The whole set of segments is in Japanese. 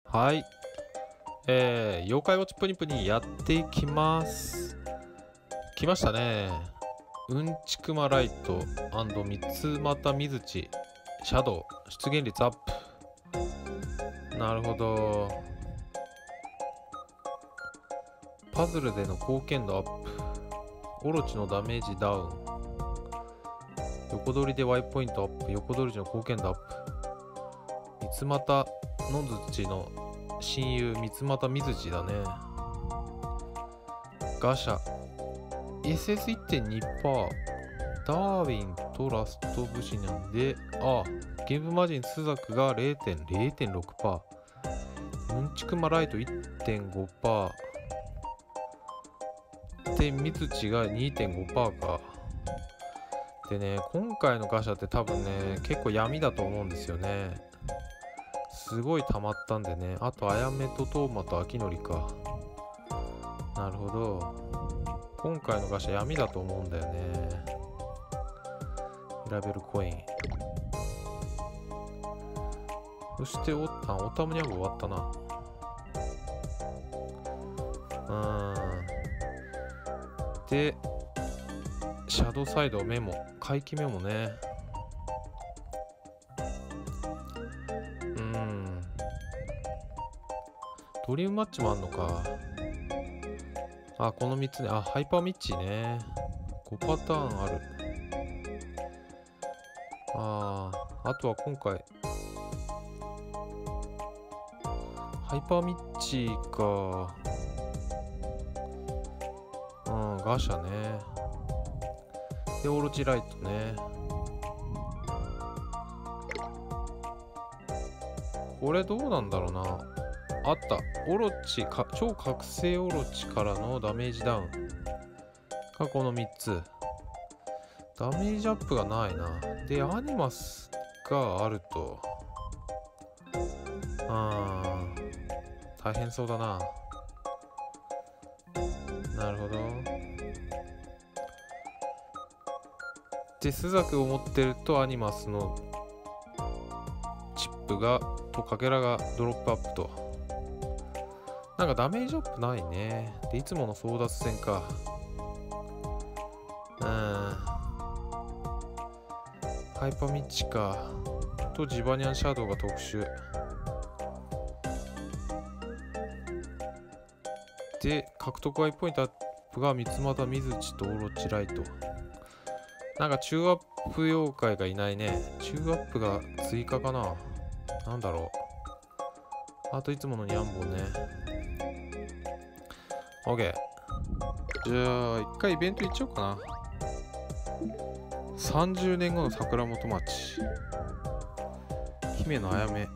はい。妖怪ウォッチプニプニやっていきます。来ましたね。うんちくまライト三つ股水地シャドウ出現率アップ。なるほど。パズルでの貢献度アップ。オロチのダメージダウン。横取りで Y ポイントアップ。横取り時の貢献度アップ。三つ股の土の親友三つ股水地だね。ガシャ SS1.2% ダーウィンとラスト武士なんで、ゲームマジンスザクが 0.6%、 うんちくまライト 1.5% で水地が 2.5% か。でね、今回のガシャって多分ね結構闇だと思うんですよね。すごい溜まったんでね。あとあやめとトーマと秋のりか。なるほど。今回のガシャ闇だと思うんだよね。選べるコイン。そしてオタムニャブ終わったな。でシャドウサイドメモ、回帰メモね。ドリームマッチもあんのか。この3つね。ハイパーミッチね。5パターンある。あとは今回ハイパーミッチか。ガシャね。でオロチライトね。これどうなんだろうな。あった。オロチか、超覚醒オロチからのダメージダウンがこの3つ。ダメージアップがないな。でアニマスがあると大変そうだな。なるほど。でスザクを持ってるとアニマスのチップがとかけらがドロップアップと。なんかダメージアップないね。でいつもの争奪戦か。ハイパーミッチかとジバニャンシャドウが特殊で、獲得 Y ポイントアップが三つ股水地とオロチライト。なんか中アップ妖怪がいないね。中アップが追加かな。なんだろう。あといつものニャンボンね。 OK。 じゃあ一回イベント行っちゃおうかな。30年後の桜本町。姫のあやめ、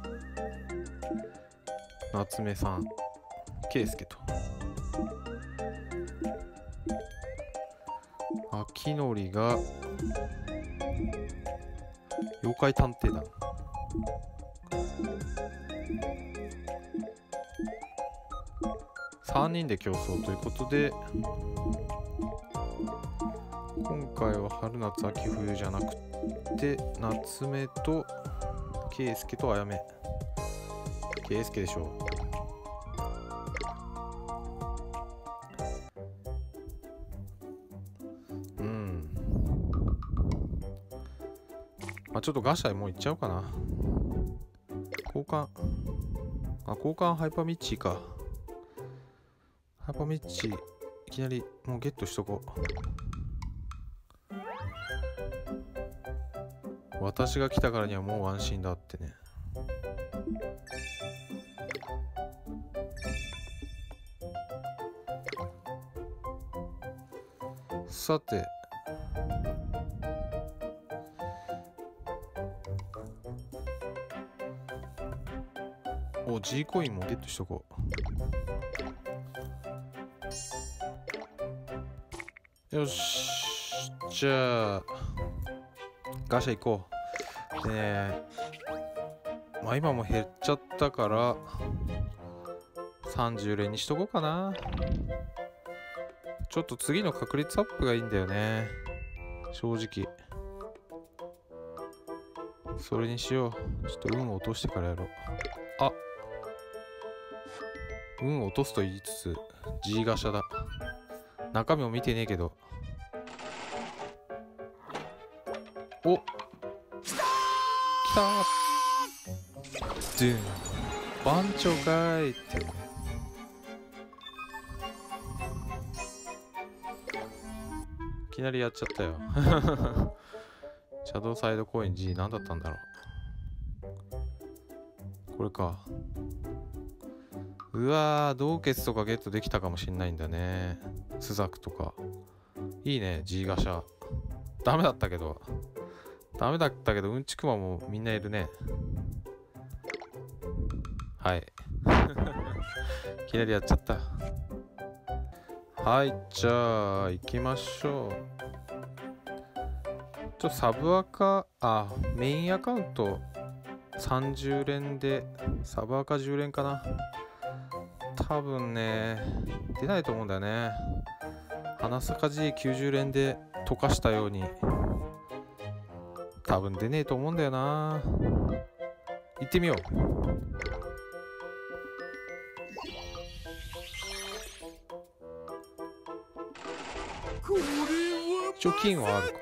夏目さん、圭介と秋のりが妖怪探偵団。3人で競争ということで、今回は春夏秋冬じゃなくて夏目と圭介とあやめ。圭介でしょう。ちょっとガシャもういっちゃおうかな。交換ハイパーミッチーか。ハイパーミッチーいきなりもうゲットしとこう。私が来たからにはもう安心だってね。さてG コインもゲットしとこう。よし、じゃあガシャ行こう。でね、今も減っちゃったから30連にしとこうかな。ちょっと次の確率アップがいいんだよね、正直。それにしよう。ちょっと運を落としてからやろう。 運落とすと言いつつ G ガシャだ。中身も見てねえけど。お、来たー。ドゥン、番長かーいっていうね。いきなりやっちゃったよ。シャドウサイドコイン G 何だったんだろう。これか。うわー、洞穴とかゲットできたかもしんないんだね。スザクとか。いいね、G ガシャ。ダメだったけど。うんちくまもみんないるね。はい。いきなりやっちゃった。はい、じゃあ、行きましょう。サブアカ、メインアカウント30連で、サブアカ10連かな。多分ね、出ないと思うんだよね。花咲 G90 連で溶かしたように、多分出ねえと思うんだよな。行ってみよう。一応金はある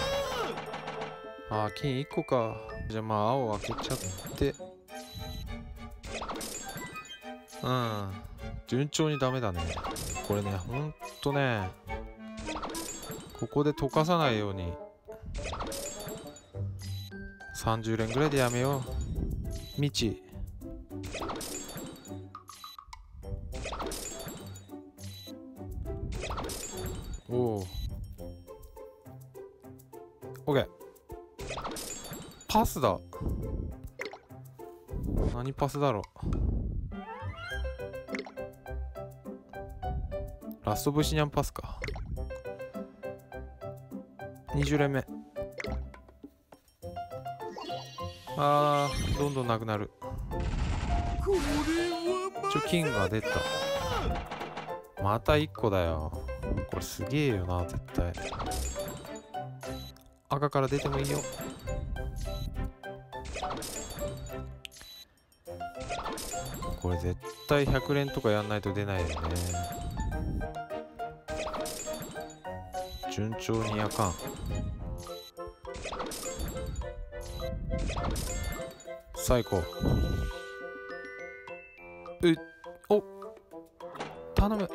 か。金1個か。じゃあまあ青開けちゃって。順調にダメだね。これね、ほんとね、ここで溶かさないように30連ぐらいでやめよう。未知。おお。オッケー。パスだ。何パスだろう。ラストブシニャンパスか。20連目。どんどんなくなる。金が出た。また1個だよ。これすげえよな、絶対。赤から出てもいいよ。これ絶対100連とかやんないと出ないよね。順調にあかん。最高。お、頼む。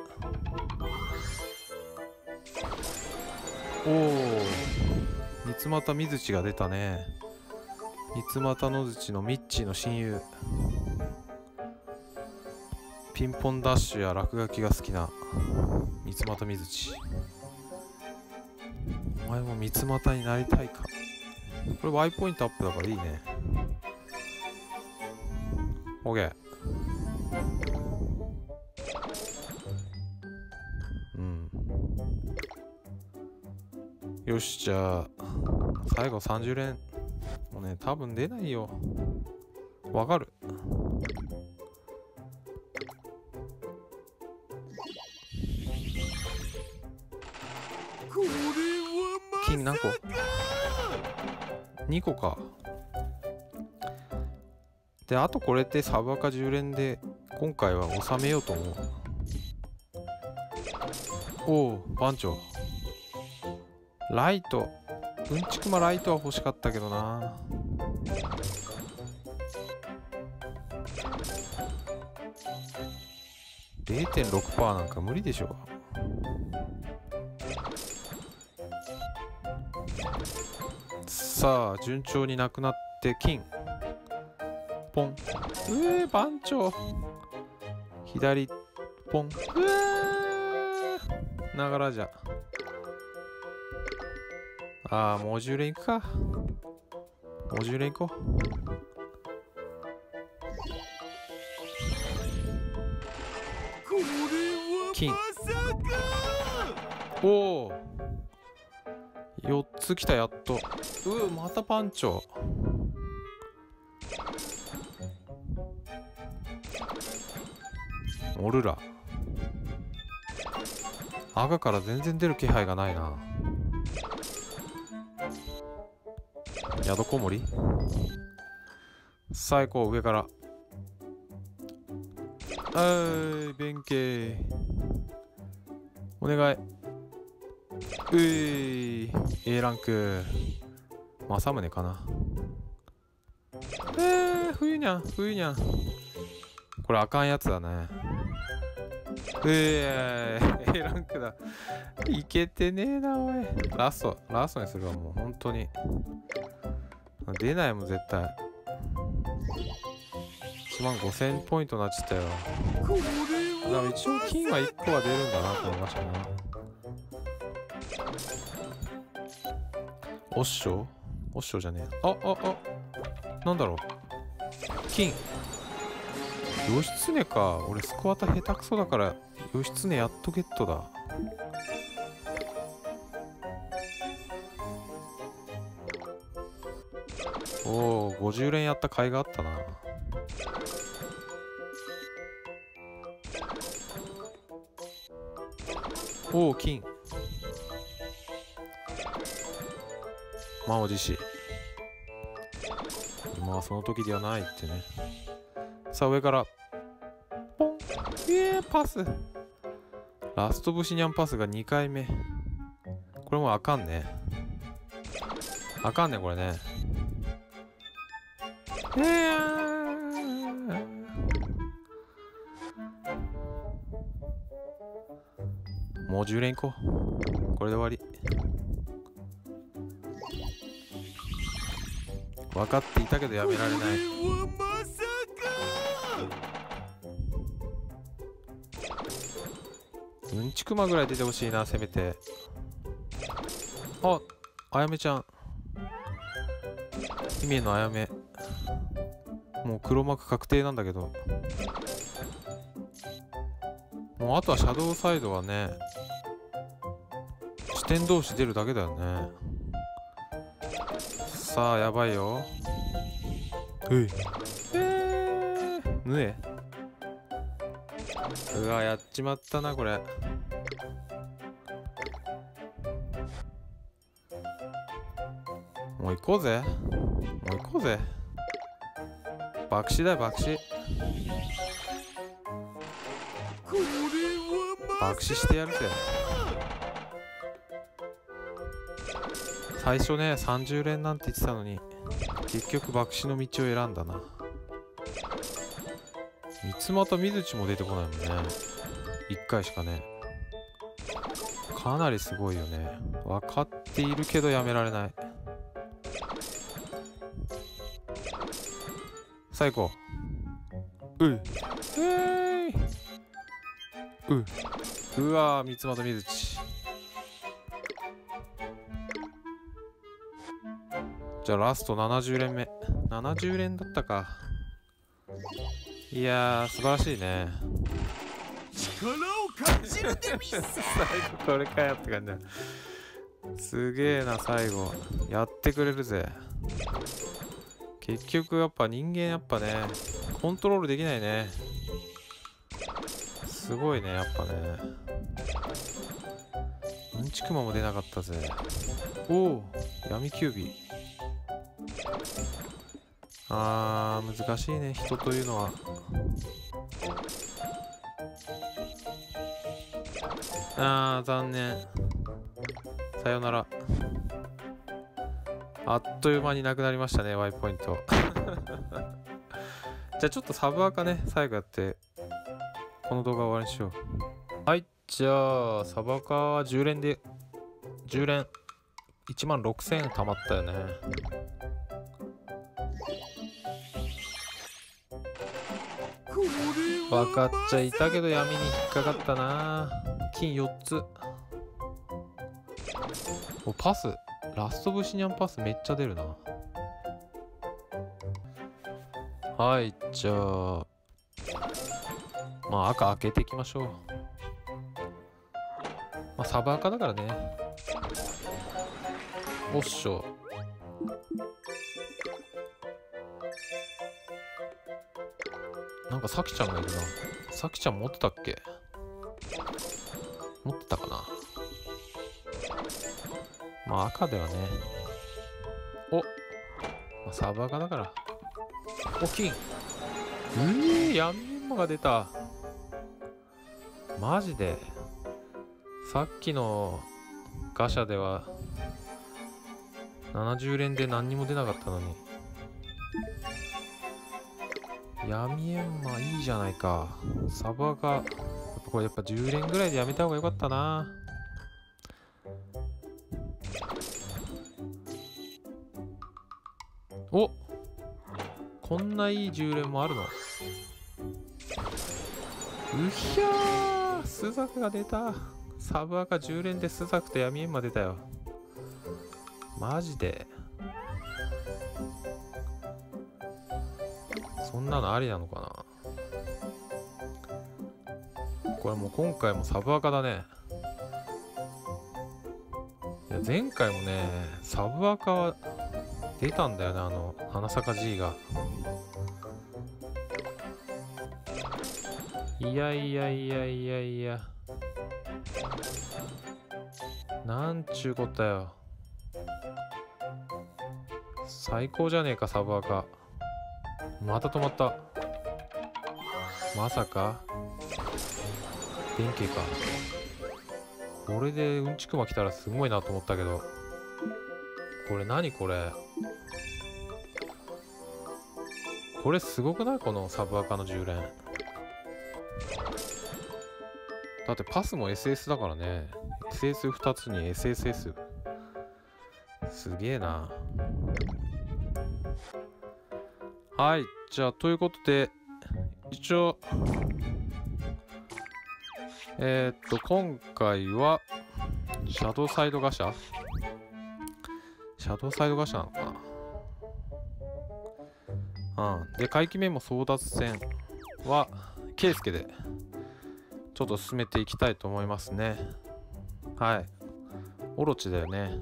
おお、三つ股水地が出たね。三つ股の槌のミッチーの親友。ピンポンダッシュや落書きが好きな三つ股水地。お前も三つ股になりたいか。これ Y ポイントアップだからいいね。OK。よし、じゃあ最後30連。もうね、多分出ないよ。わかる。金何個 ?2 個か。で、あとこれってサブアカ10連で今回は収めようと思う。おお、番長。ライト。うんちくまライトは欲しかったけどな。0.6% なんか無理でしょ。さあ、順調になくなって金。ポン。番長。左、ポン。ながらじゃ。もう10連いくか。もう10連いこう。金。おお。4つ来た、やっと。またパンチョ。オルラ。赤から全然出る気配がないな。宿こもり。最高、上から。 弁慶。お願い。A ランク。政宗かな。冬にゃん、冬にゃん。これあかんやつだね。A ランクだ。いけてねえな、おい。ラストにするわ、もう、本当に。出ないもん、絶対。15000ポイントになっちゃったよ。だから一応金は1個は出るんだな、この場所な。おっしょじゃねえ。なんだろう。金。義経か。俺スコアタ下手くそだから、義経やっとゲットだ。おお、50連やった甲斐があったな。おお、金。満を持し。今はその時ではないってね。さあ、上から。ポン。パス。ラストブシニャンパスが2回目。これもうあかんね。あかんね、これね。もう10連いこう。これで終わり。分かっていたけどやめられない。うんちくまぐらい出てほしいな、せめて。あやめちゃん。姫のあやめ。もう黒幕確定なんだけど。もうあとはシャドウサイドはね、視点同士出るだけだよね。さあ、やばいよ。ぬえ。うわ、やっちまったな、これ。もう行こうぜ。爆死だよ、爆死。爆死してやるぜ。最初ね、30連なんて言ってたのに、結局爆死の道を選んだな。三俣水地も出てこないもんね。1回しかね。かなりすごいよね。分かっているけどやめられない。最高。うわー、三俣水地。じゃあラスト70連目。70連だったか。いやー、素晴らしいね。 力を感じるでミス。 最後これかよって感じだ。すげえな、最後。やってくれるぜ。結局やっぱ人間やっぱね、コントロールできないね。すごいね、やっぱね。うんちくまも出なかったぜ。おお、闇キュービー。難しいね、人というのは。残念。さよなら。あっという間になくなりましたね、Y ポイント。じゃあちょっとサブアカね、最後やって、この動画終わりにしよう。はい、じゃあ、サブアカは10連で、10連、16000円貯まったよね。分かっちゃいたけど闇に引っかかったな。金4つ。お、パス。ラストブシニャンパスめっちゃ出るな。はい、じゃあ。まあ赤開けていきましょう。まあサブ赤だからね。おっしょ。なんかさきちゃんがいるな。さきちゃん持ってたっけ？持ってたかな。まあ赤ではね。お、まあ、サブ赤だから。お、金。闇エンマが出た。 マジでさっきのガシャでは70連で何にも出なかったのに。闇エンマいいじゃないか。サバがこれやっぱ10連ぐらいでやめた方がよかったな。お、こんないい10連もあるの。うひゃー、スザクが出た。サブアカ10連でスザクと闇エンマ出たよ。マジでそんなのありなのかな。これもう今回もサブアカだね。いや前回もねサブアカは出たんだよね、花坂 G が。いやいやいやいやいや、なんちゅうことだよ。最高じゃねえかサブアカ。また止まった。まさか電気か。これでうんちくま来たらすごいなと思ったけど、これ何これ。これすごくない？このサブアカの10連。だってパスも SS だからね。SS2 つに SSS。すげえな。はい、じゃあということで一応今回はシャドウサイドガシャなのかな。うん。で、怪奇メモ争奪戦はケイスケでちょっと進めていきたいと思いますね。はい。オロチだよね。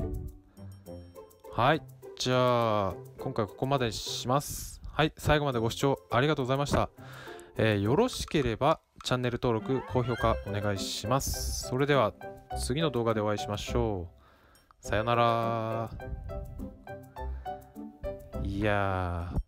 はい。じゃあ今回ここまでにします。はい、最後までご視聴ありがとうございました。よろしければチャンネル登録高評価お願いします。それでは次の動画でお会いしましょう。さよなら。いやー